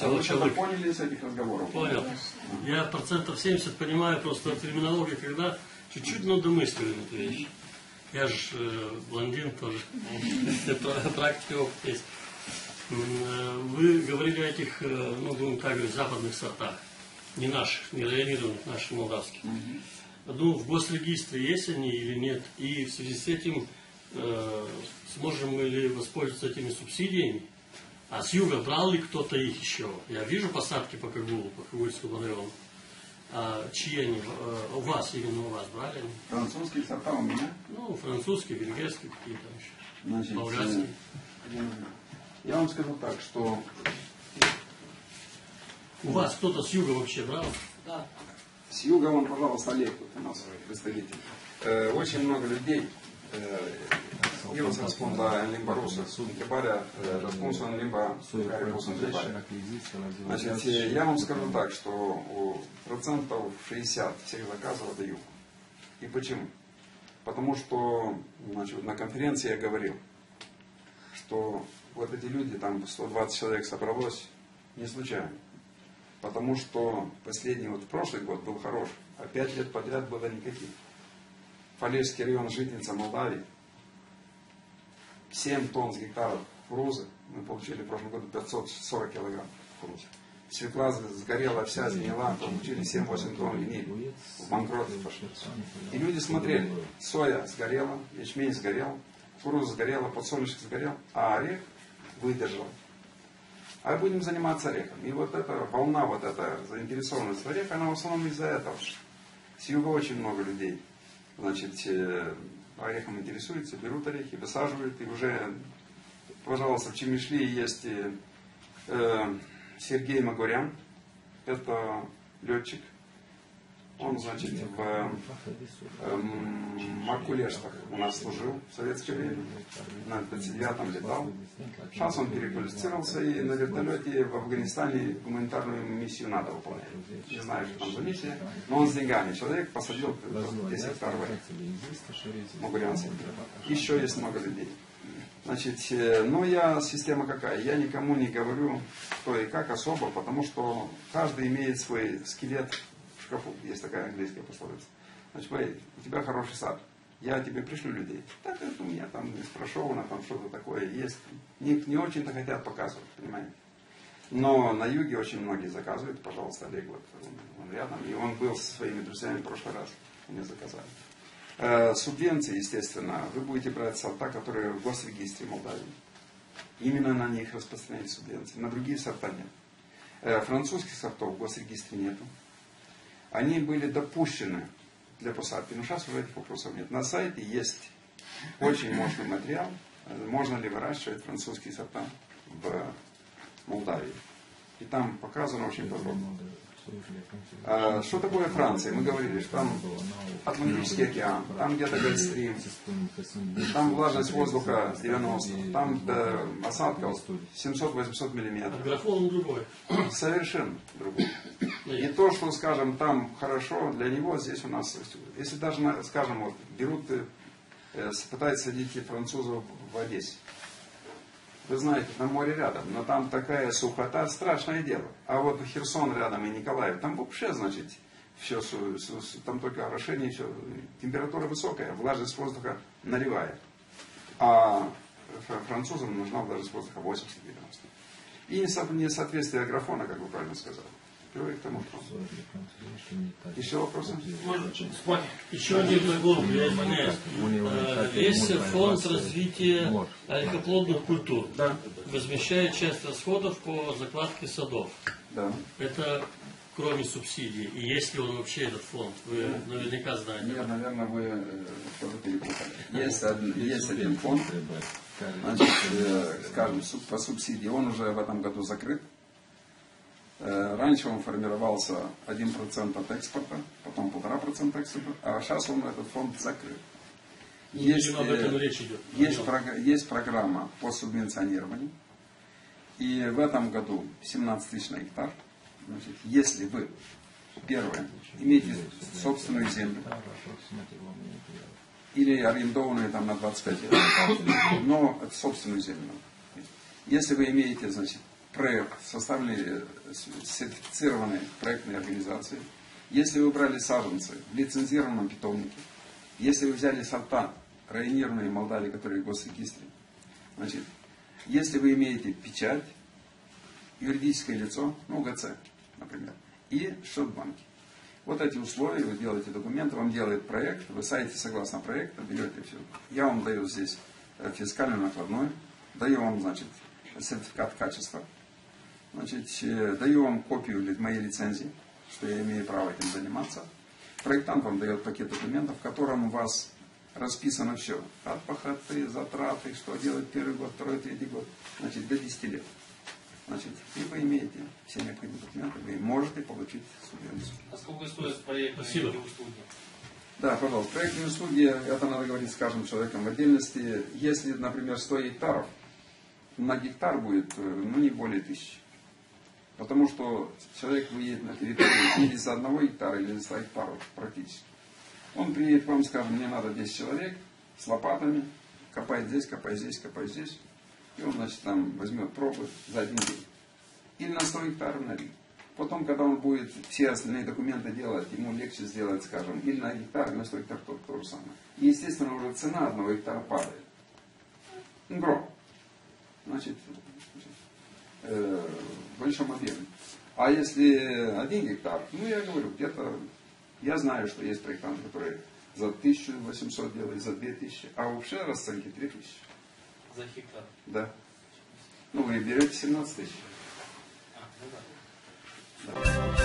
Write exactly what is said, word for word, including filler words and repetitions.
А вы что-то поняли из этих разговоров? Понял. Я процентов семьдесят понимаю просто терминологию, когда чуть-чуть надо мыслить эту вещь. Я же э, блондин тоже, практика опыт есть. Вы говорили о этих, ну, будем так говорить, западных сортах. Не наших, не районированных, наших молдавских. Ну, в госрегистре есть они или нет? И в связи с этим э, сможем мы ли воспользоваться этими субсидиями? А с юга брал ли кто-то их еще? Я вижу посадки по Кагулу, по Кагульскому району. А чьи они? У вас, именно у вас брали они? Французские сорта у меня? Ну, французские, венгерские какие-то еще. Значит, болгарские. Я вам скажу так, что... У вас кто-то с юга вообще брал? Да. С юга, вон, пожалуйста, Олег, вот у нас представитель. Э, очень много людей. Eu să răspund la în limba rusă. Întrebarea, răspunsul în limba care a pus întrebarea. Значит, я вам скажу так, что у процентов шестьдесят всех заказов это юг. И почему? Потому что, значит, на конференции я говорил, что вот эти люди, там сто двадцать человек собралось, не случайно. Потому что последний, вот прошлый год был хорош, а пять лет подряд было никаких. Фалежский район, житница Молдавии, семь тонн с гектара кукурузы, мы получили в прошлом году пятьсот сорок килограмм кукурузы. Свекла сгорела вся, сгнила, получили семь-восемь тонн гнили, в банкрот пошли. И люди смотрели, соя сгорела, ячмень сгорел, кукуруза сгорела, подсолнечник сгорел, а орех выдержал. А будем заниматься орехом. И вот эта волна, вот эта заинтересованность в орех, она в основном из-за этого. С юга очень много людей, значит, орехом интересуются, берут орехи, высаживают. И уже, пожалуйста, в Чемишли есть э, Сергей Магурян, это летчик. Он, значит, в э, Макулештах у нас служил в советское время, на тридцать девятом летал. Сейчас он переквалифицировался и на вертолете в Афганистане гуманитарную миссию надо выполнять. Не знаю, что там за миссия, но он с деньгами. Человек посадил десять гектаров. Магурян. Еще есть много людей. Значит, но я, система какая? Я никому не говорю, кто и как особо, потому что каждый имеет свой скелет. Есть такая английская пословица. Значит, смотри, у тебя хороший сад, я тебе пришлю людей. Так это у меня там спрашивано, там что-то такое есть. Не, не очень-то хотят показывать, понимаете. Но на юге очень многие заказывают. Пожалуйста, Олег, вот он, он рядом. И он был со своими друзьями в прошлый раз. Мне заказали. Э, субвенции, естественно, вы будете брать сорта, которые в госрегистре Молдавии. Именно на них распространяют субвенции. На другие сорта нет. Э, французских сортов в госрегистре нету. Они были допущены для посадки, но сейчас уже этих вопросов нет. На сайте есть очень мощный материал, можно ли выращивать французские сорта в Молдавии. И там показано очень подробно. А что такое Франция? Мы говорили, что там Атлантический океан, там где-то Гольфстрим, там влажность воздуха девяносто, там до осадков семьсот-восемьсот миллиметров. Графон другой. Совершенно другой. И то, что, скажем, там хорошо для него, здесь у нас, если даже, скажем, вот, берут, пытаются садить французов в Одессе. Вы знаете, там море рядом, но там такая сухота, страшное дело. А вот Херсон рядом и Николаев, там вообще, значит, все, там только орошение, все, температура высокая, влажность воздуха наливает. А французам нужна влажность воздуха восемьдесят-девяносто. И несоответствие графона, как вы правильно сказали. К тому, что... Еще вопросы? Еще один глагол, я извиняюсь. Есть фонд развития орехоплодных культур. Да. Возмещает часть расходов по закладке садов. Да. Это кроме субсидий. И есть ли он вообще этот фонд? Вы наверняка знаете. Нет, наверное, вы что-то перепутали. Есть один, есть один фонд, значит, скажем, по субсидии. Он уже в этом году закрыт. Раньше он формировался один процент от экспорта, потом полтора процента экспорта, а сейчас он, этот фонд, закрыт. Есть, об этом речь идет. Есть, есть программа по субвенционированию. И в этом году семнадцать тысяч на гектар. Значит, если вы, первое, имеете собственную землю, или арендованную там на двадцать пять лет, но собственную землю. Если вы имеете, значит, проект, составленный сертифицированной проектной организацией, если вы брали саженцы в лицензированном питомнике, если вы взяли сорта, районированные в Молдавии, которые в госрегистре, значит, если вы имеете печать, юридическое лицо, ну, ГЦ, например, и счет-банки. Вот эти условия, вы делаете документы, вам делает проект, вы садитесь согласно проекту, берете все. Я вам даю здесь фискальный накладной, даю вам, значит, сертификат качества, значит, даю вам копию моей лицензии, что я имею право этим заниматься. Проектант вам дает пакет документов, в котором у вас расписано все. От пахоты, затраты, что делать первый год, второй, третий год. Значит, до десяти лет. Значит, и вы имеете все необходимые документы, вы можете получить субвенцию. А сколько стоит проектные услуги? Да, пожалуйста. Проектные услуги, это надо говорить с каждым человеком в отдельности. Если, например, сто гектаров, на гектар будет, ну, не более тысячи. Потому что человек выедет на территорию или за одного гектара, или за ста гектаров практически. Он приедет к вам и скажет, мне надо десять человек с лопатами, копает здесь, копает здесь, копает здесь. И он, значит, там возьмет пробы за один день. Или на сто гектаров на день. Потом, когда он будет все остальные документы делать, ему легче сделать, скажем, или на гектар, или на сто гектаров, то, то же самое. И, естественно, уже цена одного гектара падает. Гром. Значит, э, в большом объеме. А если один гектар, ну, я говорю, где-то, я знаю, что есть проектанты, которые за тысячу восемьсот делают, за две тысячи, а вообще расценки три тысячи. За гектар? Да. Ну, вы берете семнадцать тысяч. А, ну да. Да.